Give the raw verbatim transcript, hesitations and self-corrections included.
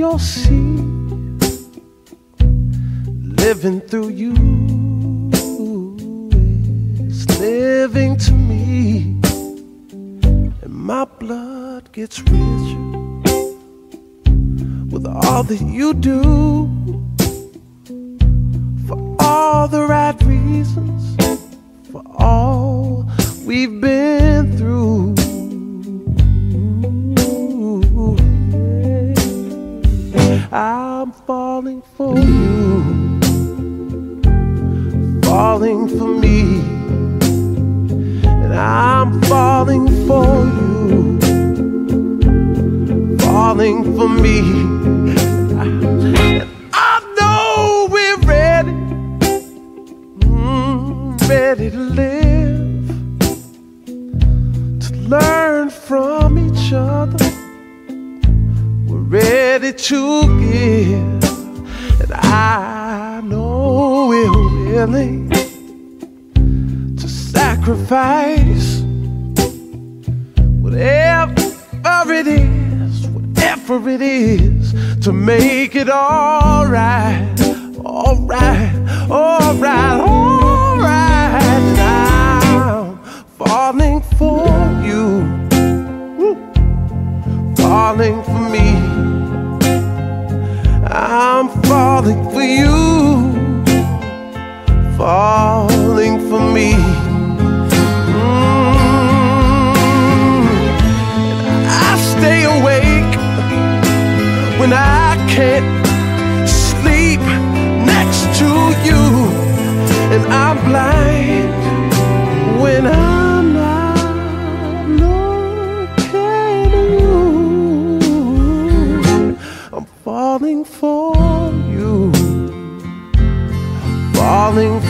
you'll see, living through you is living to me, and my blood gets richer with all that you do, for all the right reasons, for all we've been through. I'm falling for you, falling for me, and I'm falling for you, falling for me. And I know we're ready, mm, ready to live, to learn from each other. Ready to give, and I know we're willing to sacrifice whatever it is, whatever it is, to make it all right, all right, all right, all right. And I'm falling for you, falling for me. I'm falling for you, falling for me. Mm. I stay awake when I can't sleep next to you, and I'm blind when I'm not looking at you. I'm falling for you, falling